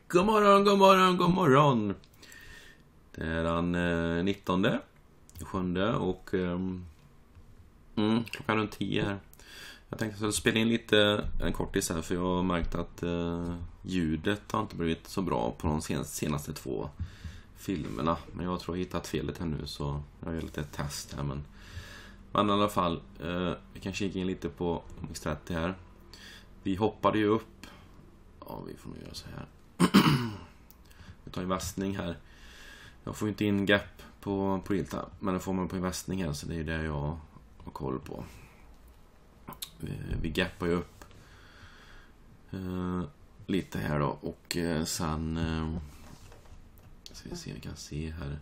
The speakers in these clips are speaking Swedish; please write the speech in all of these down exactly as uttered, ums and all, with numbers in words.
God morgon, god morgon, god morgon. Det är den eh, nittonde, sjunde och eh, mm, klockan runt tio här. Jag tänkte att jag skulle spela in lite en kortis här, för jag har märkt att eh, ljudet har inte blivit så bra på de senaste, senaste två filmerna. Men jag tror jag har hittat felet här nu, så jag gör lite test här. Men, men i alla fall, eh, vi kan kika in lite på O M X trettio här. Vi hoppade ju upp. Ja, vi får nog göra så här. Vi tar en västning här. Jag får inte in gap på, på Realtime, men det får man på en västning här, så det är det jag har koll på. Vi, vi gappar ju upp uh, lite här då, och uh, sen uh, ska vi se, vi kan se här.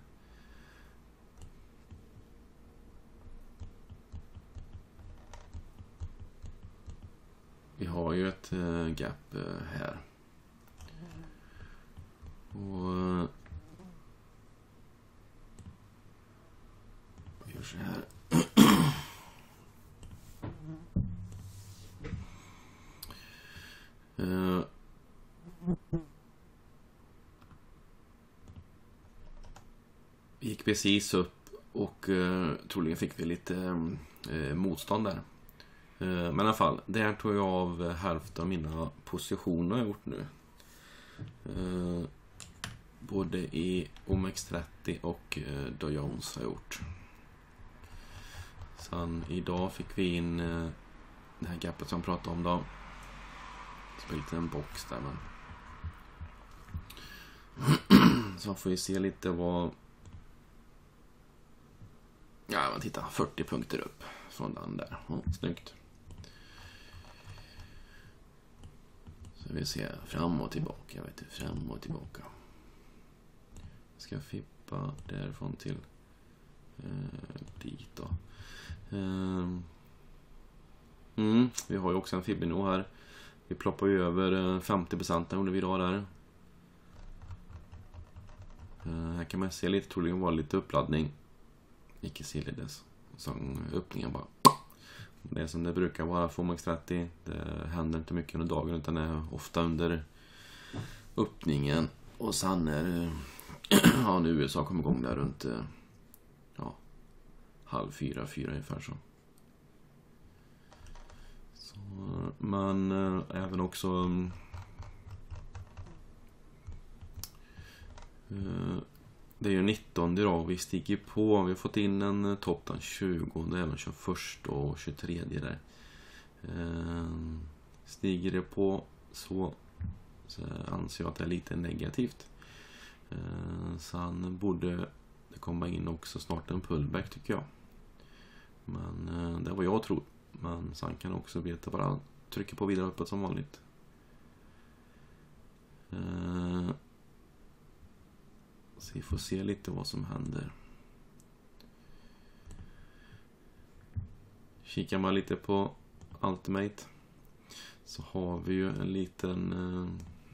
Vi har ju ett uh, gap uh, här. Och uh, vi gör så här. Uh, vi gick precis upp och uh, troligen fick vi lite uh, motstånd där. Uh, men i alla fall, där tog jag av hälften av mina positioner jag har gjort nu. Uh, både i O M X trettio och uh, Dow Jones har jag gjort. Sen idag fick vi in uh, det här gapet som jag pratade om då. Spelat en box där, men så får vi se lite vad. Ja, man tittar fyrtio punkter upp från den där. Oh, snyggt. Så vi ser fram och tillbaka, jag vet inte, fram och tillbaka. Jag ska fippa därifrån till eh, dit då. Eh, mm, vi har ju också en Fibonacci här. Vi ploppar ju över femtio procent under vi idag där. Uh, här kan man se lite, troligen var lite uppladdning. Icke sidledes. Som öppningen bara. Det är som det brukar vara för O M X trettio. Det händer inte mycket under dagen, utan det är ofta under öppningen. Och sen när ja, nu U S A kommer igång där runt ja, halv fyra, fyra ungefär så. Men äh, även också äh, det är ju nittonde idag. Vi stiger på. Vi har fått in en äh, topp den tjugonde, även tjugoförsta och tjugotredje där. Äh, stiger det på så, så anser jag att det är lite negativt. Äh, sen borde det komma in också snart en pullback, tycker jag. Men äh, det var jag tror. Men sen kan det också bli att det bara trycker på vidare uppåt som vanligt. Uh, så vi får se lite vad som händer. Kikar man lite på Ultimate så har vi ju en liten uh,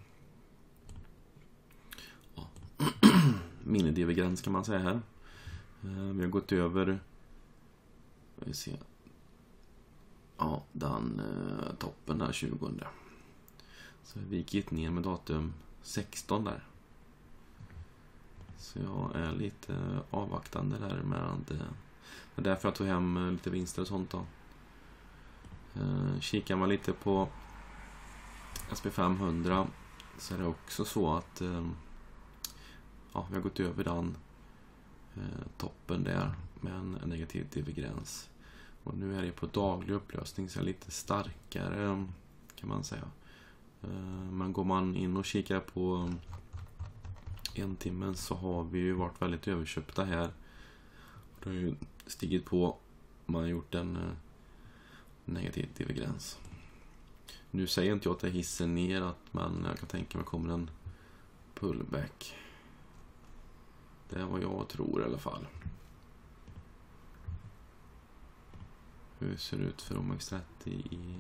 ja, mini-divergens kan man säga här. Uh, vi har gått över, vi ser. Ja, den eh, toppen där tjugonde. Så vi gick ner med datum sexton där. Så jag är lite avvaktande där med det. Det är därför jag tog hem lite vinster och sånt då. Eh, kikar man lite på S P femhundra så är det också så att eh, ja, vi har gått över den eh, toppen där med en negativ divergens. Och nu är det på daglig upplösning, så är det lite starkare kan man säga. Men går man in och kikar på en timmen så har vi ju varit väldigt överköpta här. Det har ju stigit på, man har gjort en negativ divergens. Nu säger inte jag att det hisser ner, men jag kan tänka mig kommer en pullback. Det är vad jag tror i alla fall. Hur ser det ut för O M X trettio i...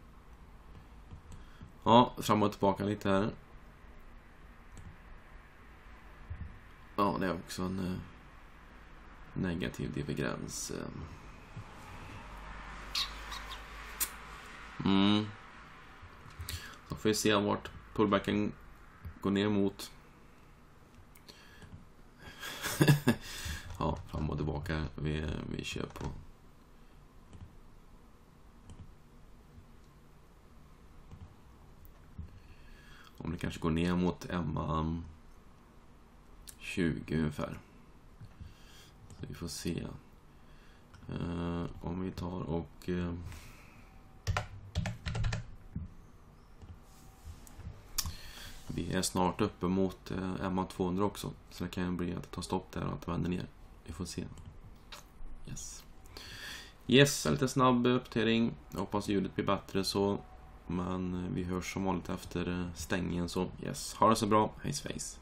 Ja, fram och tillbaka lite här. Ja, det är också en eh, negativ divergens. Mm. Så får vi se vart pullbacken Går ner mot ja, fram och tillbaka. Vi, vi kör på om det kanske går ner mot Emma tjugo ungefär. Så vi får se. Uh, om vi tar och uh, vi är snart uppe mot uh, Emma tvåhundra också. Så det kan ju bli att det tar stopp där och att det vänder ner. Vi får se. Yes. Yes, en lite snabb uppdatering. Jag hoppas ljudet blir bättre så. Men vi hörs som vanligt efter stängningen så. Yes, ha det så bra. Hej svejs.